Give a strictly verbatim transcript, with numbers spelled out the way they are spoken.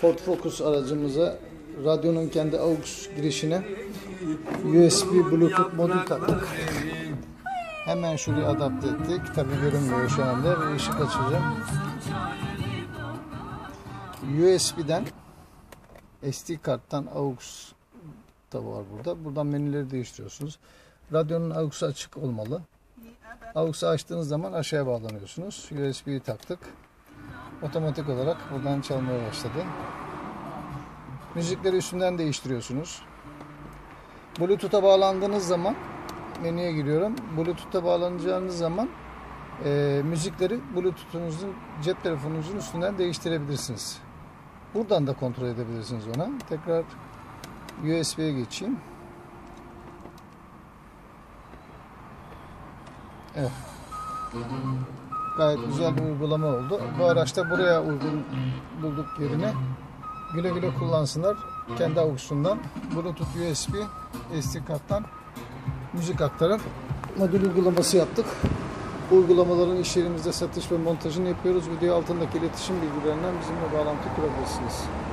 Ford Focus aracımıza radyonun kendi aux girişine U S B Bluetooth modül taktık. Hemen şurayı adapte ettik. Tabi görünmüyor şu anda. Bir ışık açacağım. U S B'den S D karttan aux da var burada. Buradan menüleri değiştiriyorsunuz. Radyonun aux'u açık olmalı. Aux'u açtığınız zaman aşağıya bağlanıyorsunuz. U S B'yi taktık. Otomatik olarak buradan çalmaya başladı. Müzikleri üstünden değiştiriyorsunuz. Bluetooth'a bağlandığınız zaman menüye giriyorum. Bluetooth'a bağlanacağınız zaman e, müzikleri Bluetooth'unuzun, cep telefonunuzun üstünden değiştirebilirsiniz. Buradan da kontrol edebilirsiniz ona. Tekrar U S B'ye geçeyim. Evet. Gayet güzel bir uygulama oldu. Bu araçta buraya uygun bulduk yerine. Güle güle kullansınlar. Kendi aux'undan Bluetooth U S B S D karttan müzik aktaran modül uygulaması yaptık. Bu uygulamaların iş yerimizde satış ve montajını yapıyoruz. Video altındaki iletişim bilgilerinden bizimle bağlantı kurabilirsiniz.